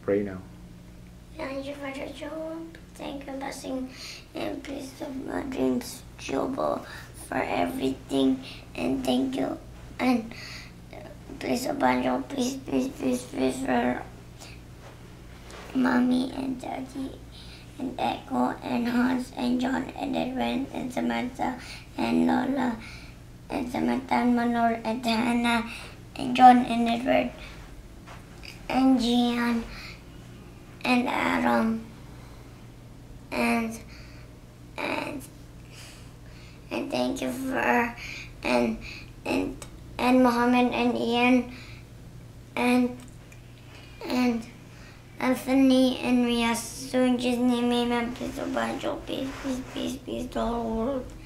Pray now. Thank you for the job. Thank you, blessing, and peace of my dreams, Jobo, for everything. And thank you. And please, Abanjo, please for Mommy and Daddy, and Echo, and Hans, and John, and Edwin, and Samantha, and Lola, and Samantha, and Manor, and Hannah, and John, and Edward, and Gian, and Adam, and thank you for and Mohammed and Ian and Anthony and Rias. So in Jesus' name, amen. Please, Obanjo, peace, the whole world.